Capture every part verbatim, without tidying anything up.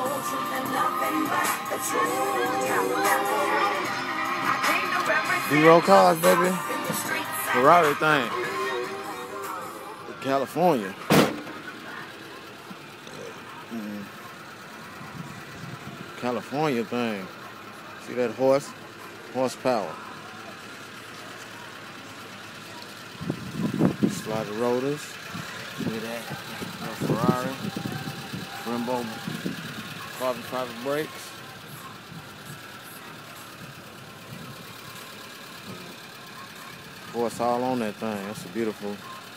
D-roll cars, baby. Ferrari thing. California. Mm. California thing. See that horse? Horsepower. Slide rotors. See that? That Ferrari. Brembo carbon fiber brakes. Horse all on that thing. That's a beautiful.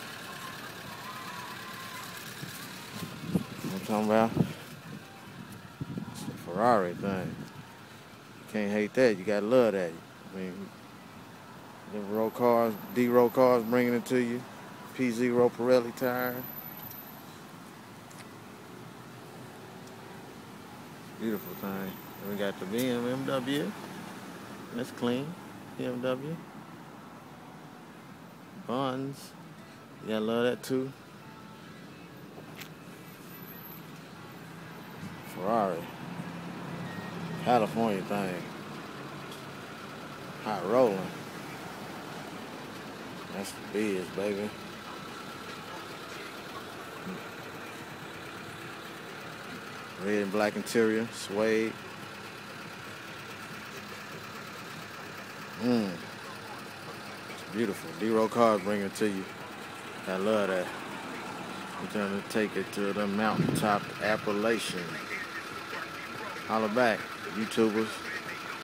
You know what I'm talking about? It's a Ferrari thing. You can't hate that. You gotta love that. I mean, the roll cars, D-roll cars bringing it to you. P zero Pirelli tire. Beautiful thing. We got the B M W. That's clean. B M W. Buns. You gotta love that too. Ferrari. California thing. Hot rolling. That's the biz, baby. Red and black interior, suede. Mmm. It's beautiful. D-roll cars bring it to you. I love that. I'm trying to take it to the mountaintop Appalachian. Holla back, YouTubers.